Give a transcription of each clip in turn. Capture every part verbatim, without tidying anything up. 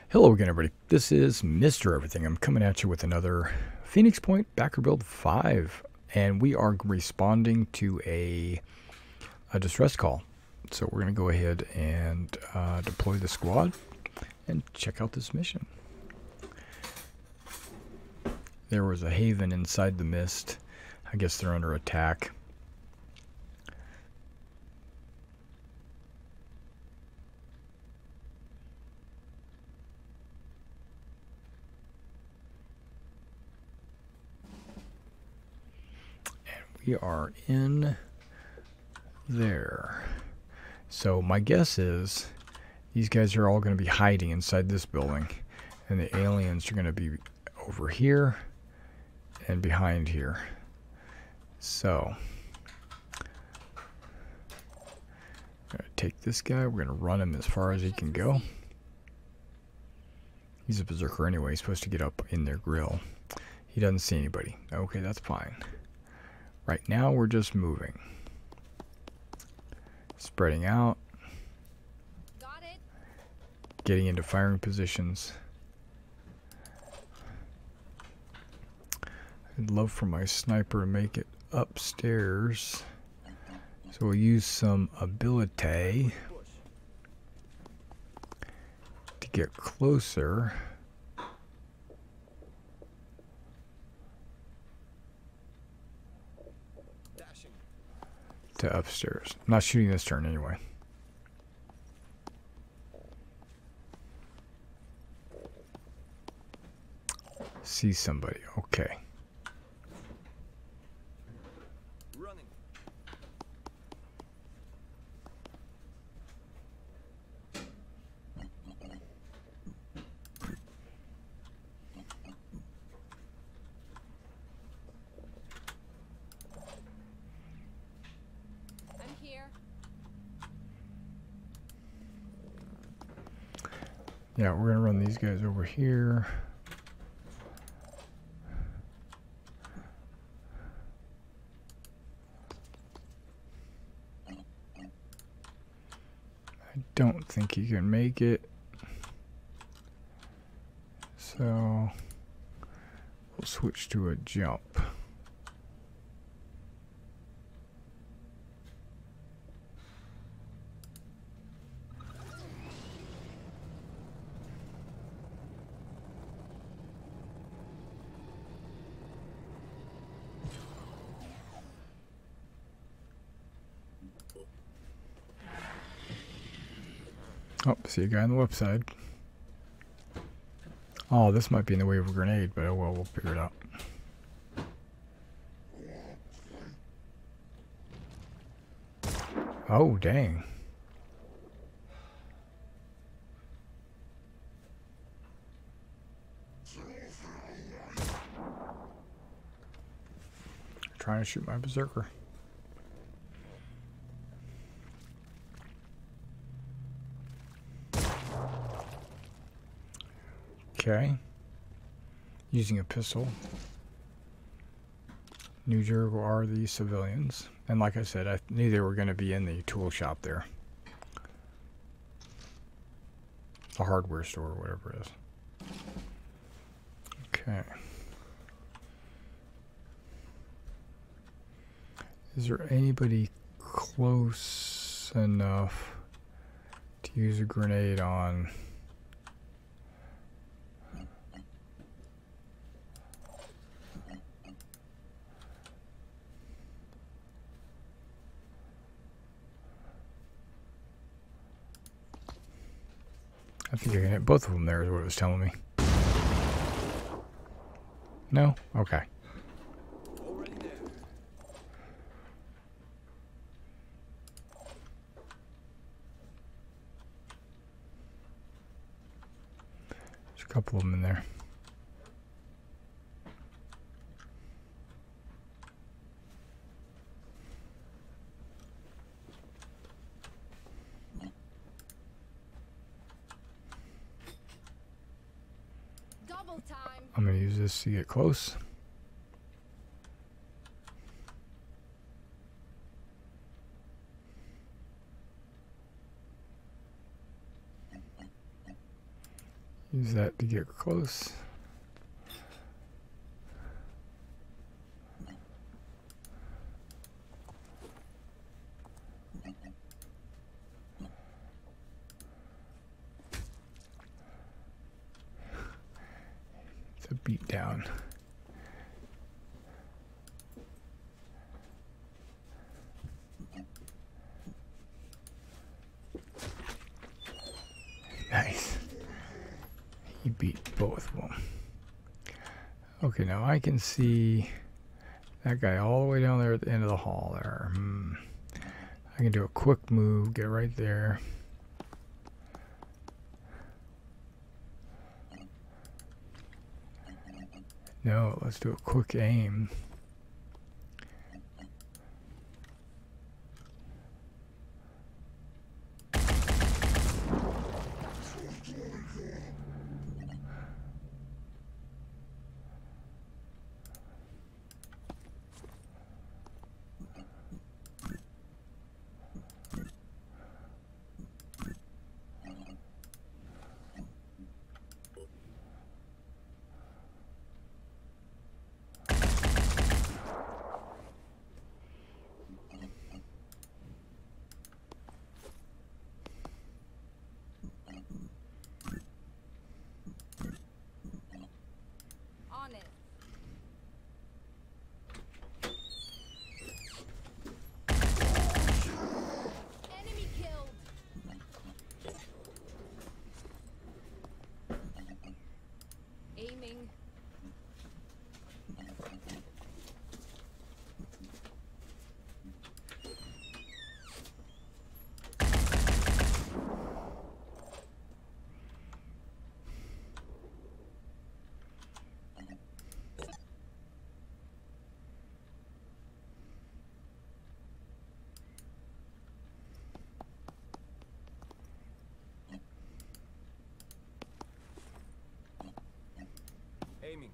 Hello again, everybody. This is Mister Everything. I'm coming at you with another Phoenix Point Backer Build five, and we are responding to a, a distress call. So we're going to go ahead and uh, deploy the squad and check out this mission. There was a haven inside the mist. I guess they're under attack. We are in there. So my guess is these guys are all going to be hiding inside this building, and the aliens are going to be over here and behind here. So I'm going to take this guy. We're going to run him as far as he can go. He's a berserker anyway. He's supposed to get up in their grill. He doesn't see anybody. Okay, that's fine. Right now we're just moving, spreading out, Got it. getting into firing positions. I'd love for my sniper to make it upstairs, so we'll use some ability to get closer. To upstairs. I'm not shooting this turn anyway. See somebody. Okay. Running. I'm here. Yeah, we're gonna run these guys over here. I don't think he can make it. So we'll switch to a jump. Oh, see a guy on the left side. Oh, this might be in the way of a grenade, but oh well, we'll figure it out. Oh, dang. Trying to shoot my berserker. Okay. Using a pistol. New Jericho are the civilians. And like I said, I knew they were going to be in the tool shop there. The hardware store, or whatever it is. Okay. Is there anybody close enough to use a grenade on? I think I can hit both of them there is what it was telling me. No? Okay. Already there. There's a couple of them in there. Double time. I'm going to use this to get close. Use that to get close. It's a beat down. Nice. He beat both of them. Okay, now I can see that guy all the way down there at the end of the hall there. Hmm. I can do a quick move, get right there. No, let's do a quick aim. On it. Enemy killed. Aiming. Aiming.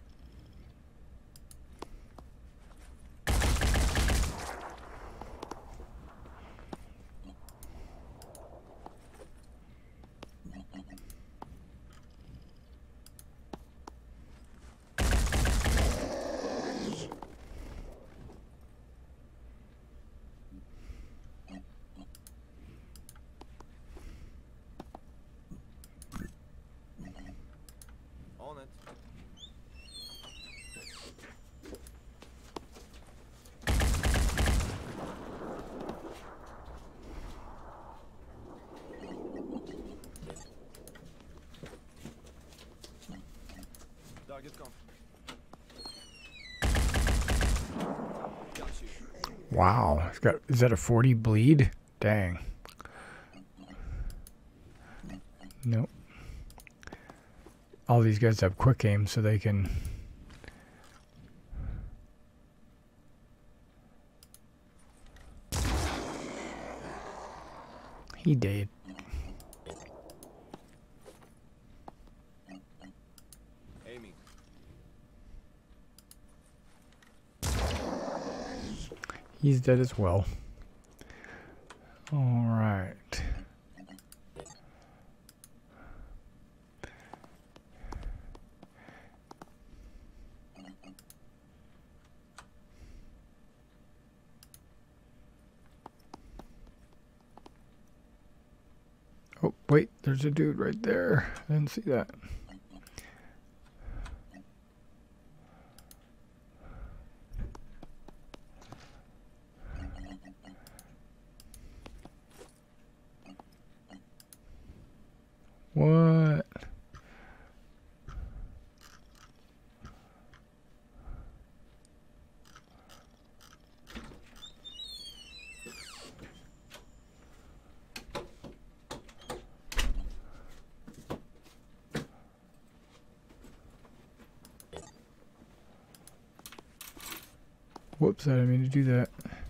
On it. Target confirmed. Got you. Wow, it's got, is that a forty bleed? Dang. Nope. All these guys have quick aim so they can... He did. Aiming. He's dead as well. All right. Oh, wait, there's a dude right there. I didn't see that. What? Whoops, I didn't mean to do that.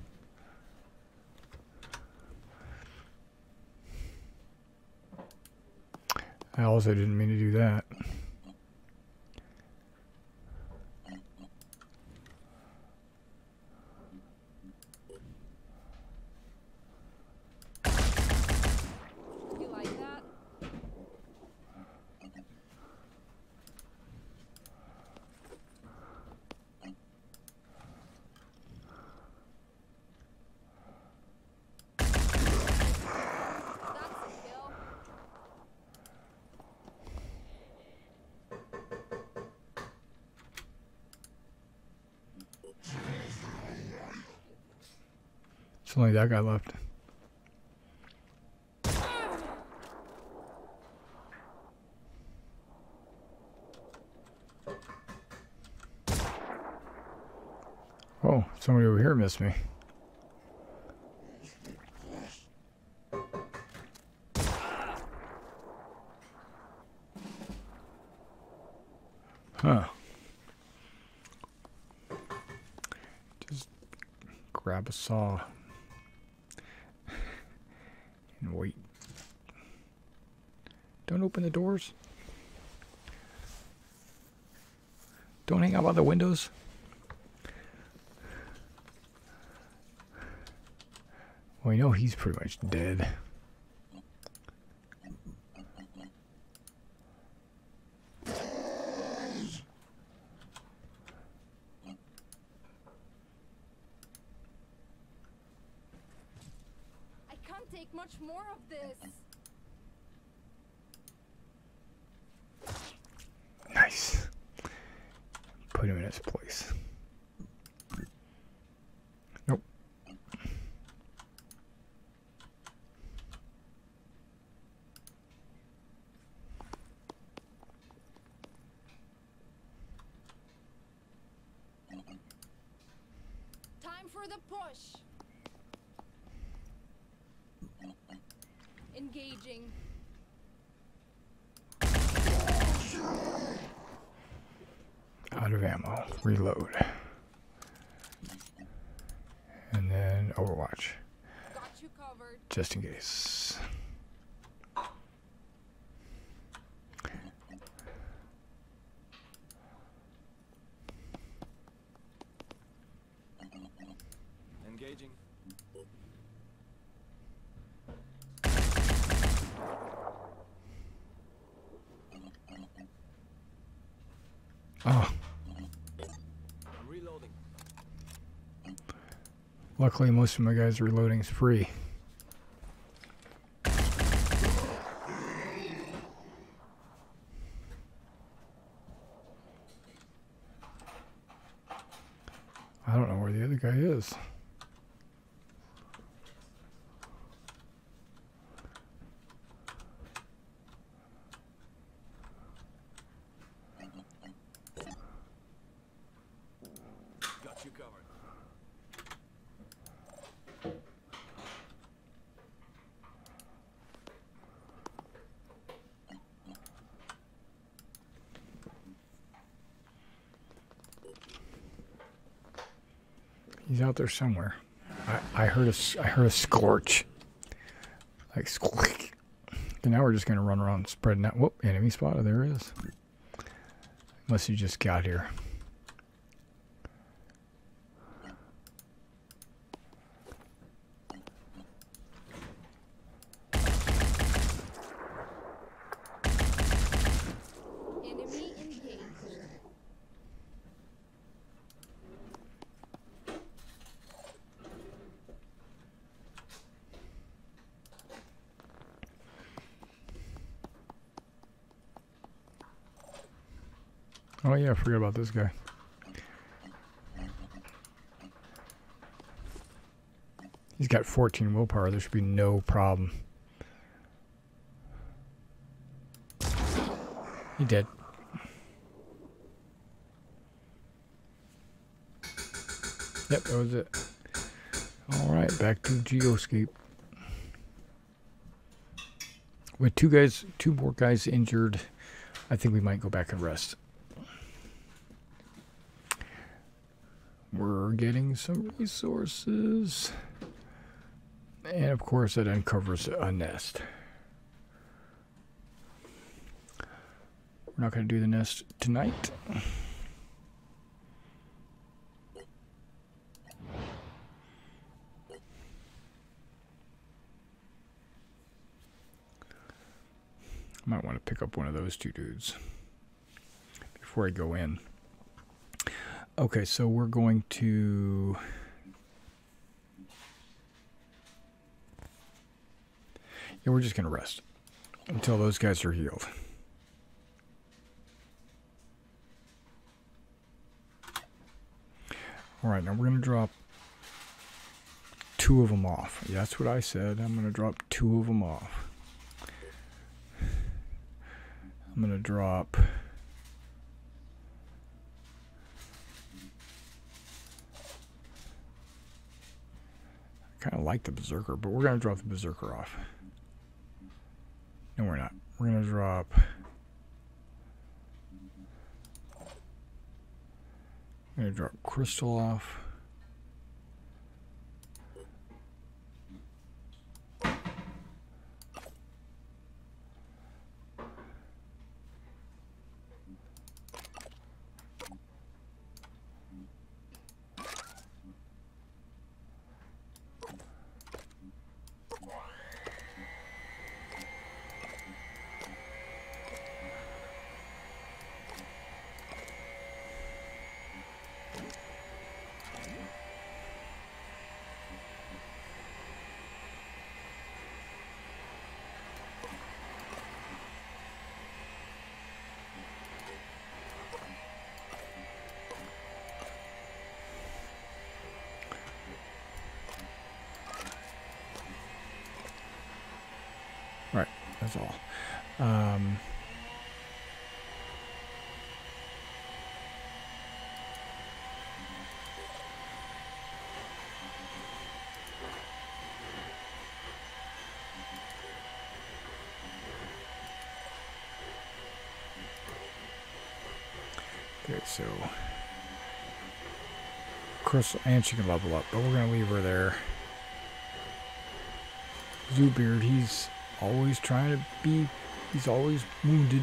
I also didn't mean to do that. You like that? It's only that guy left. Oh, somebody over here missed me. Huh. Just grab a saw and wait. Don't open the doors. Don't hang out by the windows. Well, you know he's pretty much dead. I can't take much more of this. Nice. Put him in his place. Nope. Time for the push. Engaging. Out of ammo. Reload. And then Overwatch. Got you covered. Just in case. Engaging. Oh, I'm reloading. luckily most of my guys' reloading is free. I don't know where the other guy is. Got you covered. He's out there somewhere. I, I heard a s- I heard a scorch. Like squeak. And now we're just gonna run around spreading out. Whoop! Enemy spotted. There it is. Unless he just got here. Enemy engaged. Oh yeah, I forgot about this guy. He's got fourteen willpower. There should be no problem. He did. Yep, that was it. All right, back to Geoscape. With two guys, two more guys injured, I think we might go back and rest. We're getting some resources. And of course, it uncovers a nest. We're not going to do the nest tonight. Might want to pick up one of those two dudes before I go in. Okay, so we're going to... Yeah, we're just going to rest until those guys are healed. All right, now we're going to drop two of them off. Yeah, that's what I said. I'm going to drop two of them off. I'm going to drop... I kind of like the Berserker, but we're going to drop the Berserker off. No, we're not. We're going to drop... I'm going to drop Crystal off. Right, that's all. Um, okay, so Crystal, and she can level up, but we're gonna leave her there. Zoobeard, he's always trying to be, he's always wounded.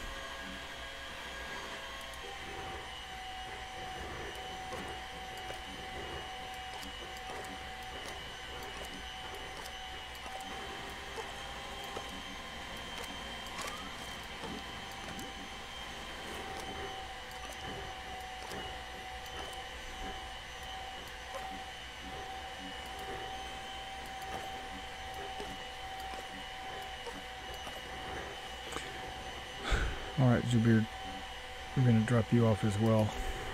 Alright, Zoobeard, we're going to drop you off as well.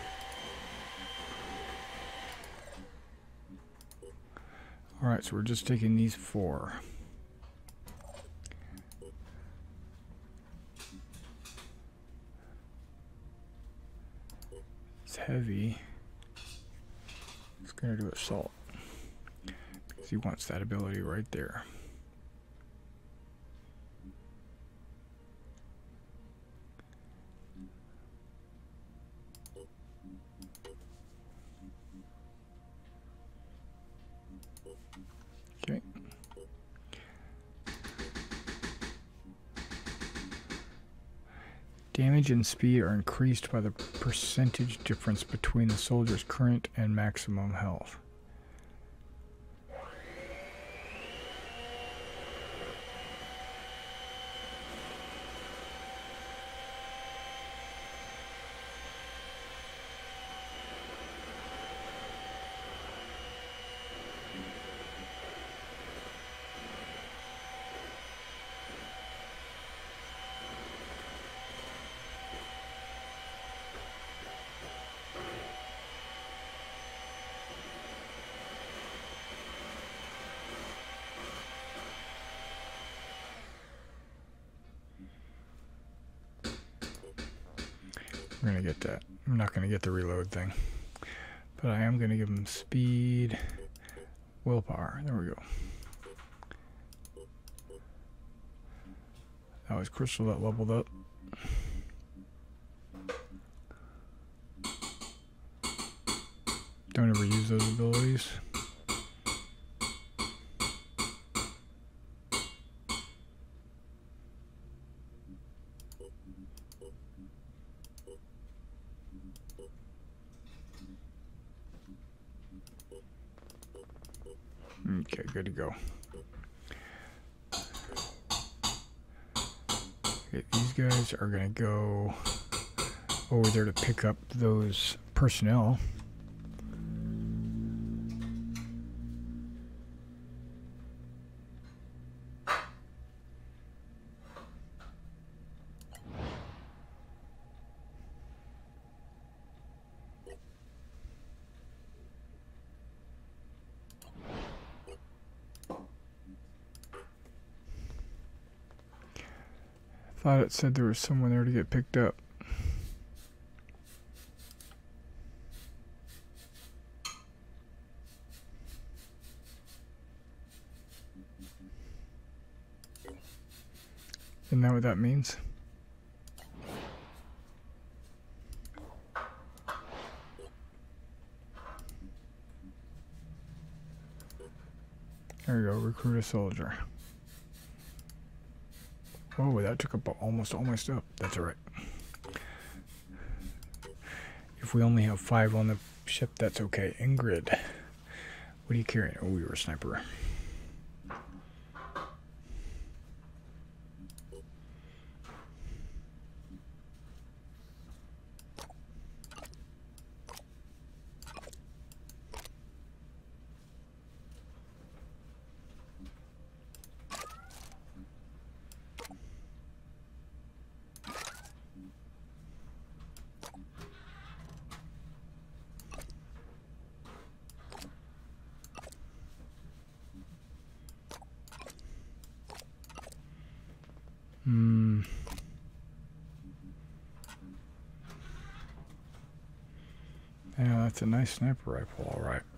Alright, so we're just taking these four. It's heavy. It's going to do assault. Because he wants that ability right there. Okay. Damage and speed are increased by the percentage difference between the soldier's current and maximum health. We're going to get that. I'm not going to get the reload thing. But I am going to give him speed, willpower. There we go. That was Crystal that leveled up. Don't ever use those abilities. Okay, good to go. Okay, these guys are going to go over there to pick up those personnel. Thought it said there was someone there to get picked up. Isn't that what that means? There we go, recruit a soldier. Oh, that took up almost all my stuff. That's alright. If we only have five on the ship, that's okay. Ingrid, what are you carrying? Oh, you're a sniper. Hmm. Yeah, that's a nice sniper rifle, all right.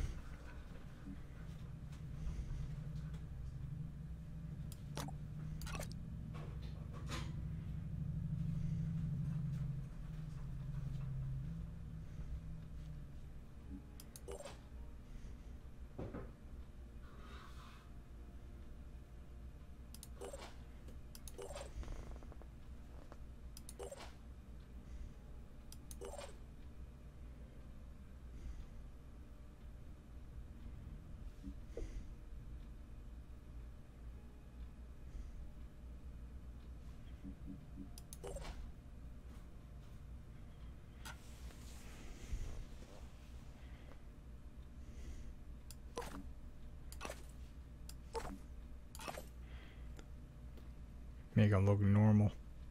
Make them look normal.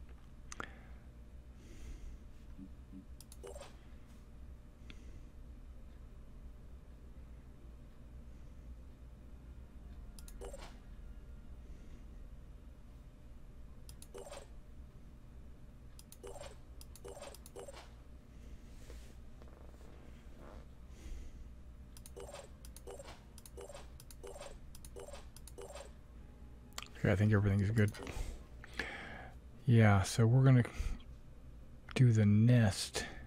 Okay, I think everything's good. Yeah, so we're gonna do the nest